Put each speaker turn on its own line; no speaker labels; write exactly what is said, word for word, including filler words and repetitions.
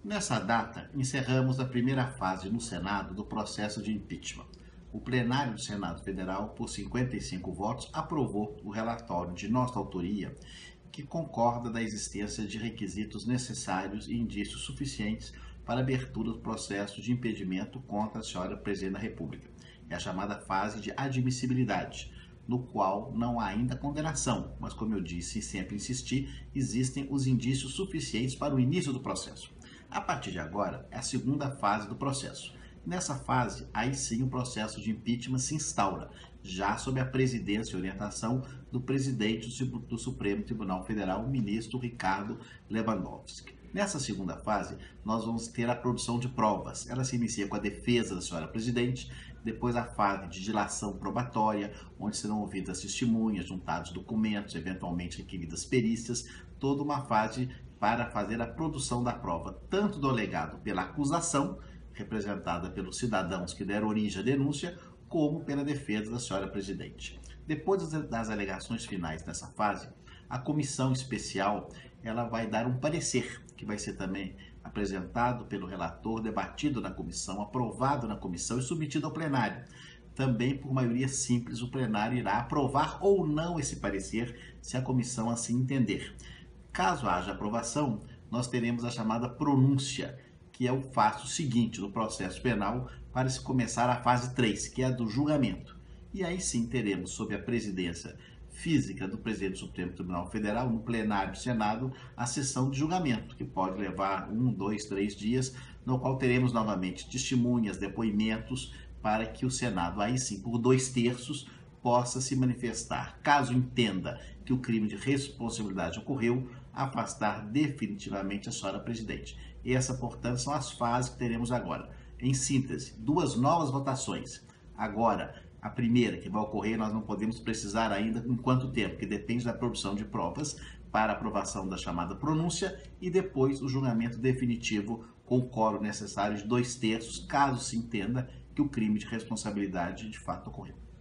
Nessa data, encerramos a primeira fase no Senado do processo de impeachment. O plenário do Senado Federal, por cinquenta e cinco votos, aprovou o relatório de nossa autoria, que concorda da existência de requisitos necessários e indícios suficientes para a abertura do processo de impedimento contra a senhora Presidente da República. É a chamada fase de admissibilidade, no qual não há ainda condenação, mas, como eu disse e sempre insisti, existem os indícios suficientes para o início do processo. A partir de agora, é a segunda fase do processo. Nessa fase, aí sim o processo de impeachment se instaura, já sob a presidência e orientação do presidente do Supremo Tribunal Federal, o ministro Ricardo Lewandowski. Nessa segunda fase, nós vamos ter a produção de provas. Ela se inicia com a defesa da senhora presidente, depois a fase de dilação probatória, onde serão ouvidas testemunhas, juntados documentos, eventualmente requeridas perícias, toda uma fase para fazer a produção da prova, tanto do alegado pela acusação, representada pelos cidadãos que deram origem à denúncia, como pela defesa da senhora presidente. Depois das alegações finais nessa fase, a comissão especial ela vai dar um parecer, que vai ser também apresentado pelo relator, debatido na comissão, aprovado na comissão e submetido ao plenário. Também, por maioria simples, o plenário irá aprovar ou não esse parecer, se a comissão assim entender. Caso haja aprovação, nós teremos a chamada pronúncia, que é o passo seguinte do processo penal para se começar a fase três, que é a do julgamento. E aí sim teremos, sob a presidência física do presidente do Supremo Tribunal Federal, no plenário do Senado, a sessão de julgamento, que pode levar um, dois, três dias, no qual teremos novamente testemunhas, depoimentos, para que o Senado, aí sim, por dois terços, possa se manifestar. Caso entenda que o crime de responsabilidade ocorreu, afastar definitivamente a senhora presidente. E essa, portanto, são as fases que teremos agora. Em síntese, duas novas votações. Agora, a primeira que vai ocorrer, nós não podemos precisar ainda em quanto tempo, que depende da produção de provas para aprovação da chamada pronúncia e depois o julgamento definitivo com o quórum necessário de dois terços, caso se entenda que o crime de responsabilidade de fato ocorreu.